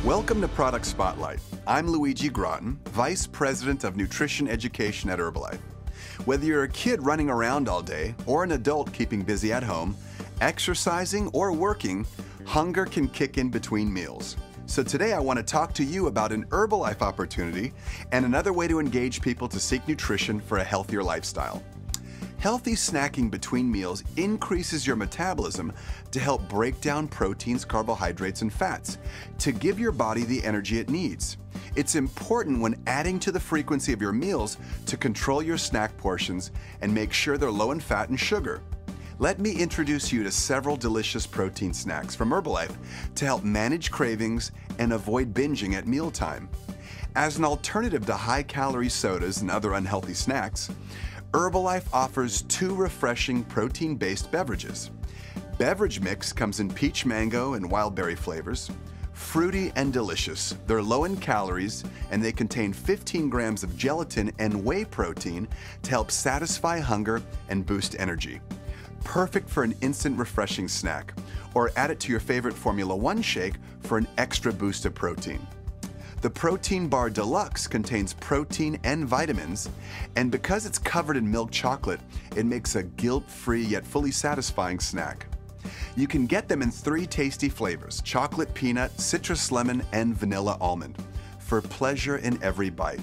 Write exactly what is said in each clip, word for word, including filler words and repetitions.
Welcome to Product Spotlight. I'm Luigi Groton, Vice President of Nutrition Education at Herbalife. Whether you're a kid running around all day or an adult keeping busy at home, exercising or working, hunger can kick in between meals. So today I want to talk to you about an Herbalife opportunity and another way to engage people to seek nutrition for a healthier lifestyle. Healthy snacking between meals increases your metabolism to help break down proteins, carbohydrates, and fats to give your body the energy it needs. It's important when adding to the frequency of your meals to control your snack portions and make sure they're low in fat and sugar. Let me introduce you to several delicious protein snacks from Herbalife to help manage cravings and avoid binging at mealtime. As an alternative to high-calorie sodas and other unhealthy snacks, Herbalife offers two refreshing protein-based beverages. Beverage Mix comes in peach mango and wild berry flavors. Fruity and delicious, they're low in calories and they contain fifteen grams of gelatin and whey protein to help satisfy hunger and boost energy. Perfect for an instant refreshing snack, or add it to your favorite Formula One shake for an extra boost of protein. The Protein Bar Deluxe contains protein and vitamins, and because it's covered in milk chocolate, it makes a guilt-free yet fully satisfying snack. You can get them in three tasty flavors: chocolate peanut, citrus lemon, and vanilla almond, for pleasure in every bite.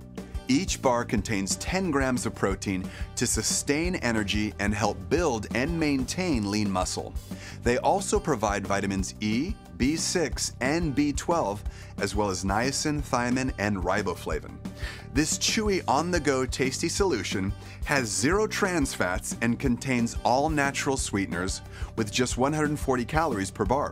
Each bar contains ten grams of protein to sustain energy and help build and maintain lean muscle. They also provide vitamins E, B six, and B twelve, as well as niacin, thiamine, and riboflavin. This chewy, on-the-go tasty solution has zero trans fats and contains all natural sweeteners with just one hundred forty calories per bar.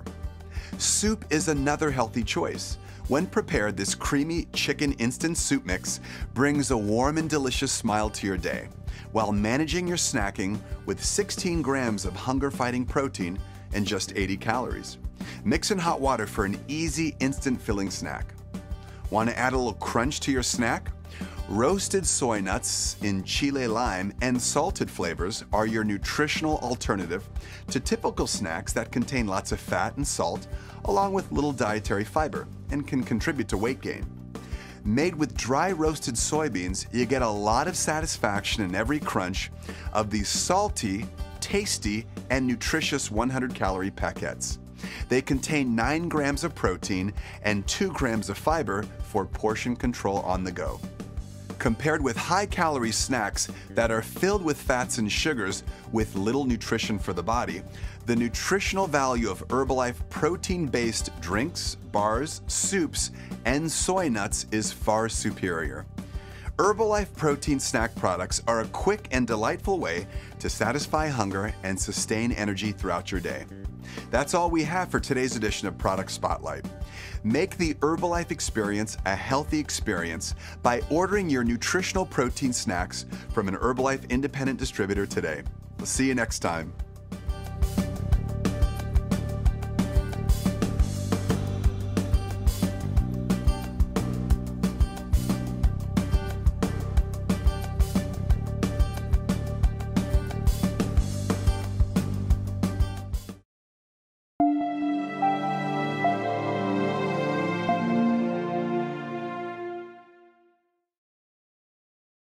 Soup is another healthy choice. When prepared, this creamy chicken instant soup mix brings a warm and delicious smile to your day, while managing your snacking with sixteen grams of hunger-fighting protein and just eighty calories. Mix in hot water for an easy, instant filling snack. Want to add a little crunch to your snack? Roasted soy nuts in chile lime and salted flavors are your nutritional alternative to typical snacks that contain lots of fat and salt, along with little dietary fiber, and can contribute to weight gain. Made with dry roasted soybeans, you get a lot of satisfaction in every crunch of these salty, tasty, and nutritious one hundred calorie paquettes. They contain nine grams of protein and two grams of fiber for portion control on the go. Compared with high-calorie snacks that are filled with fats and sugars with little nutrition for the body, the nutritional value of Herbalife protein-based drinks, bars, soups, and soy nuts is far superior. Herbalife protein snack products are a quick and delightful way to satisfy hunger and sustain energy throughout your day. That's all we have for today's edition of Product Spotlight. Make the Herbalife experience a healthy experience by ordering your nutritional protein snacks from an Herbalife independent distributor today. We'll see you next time.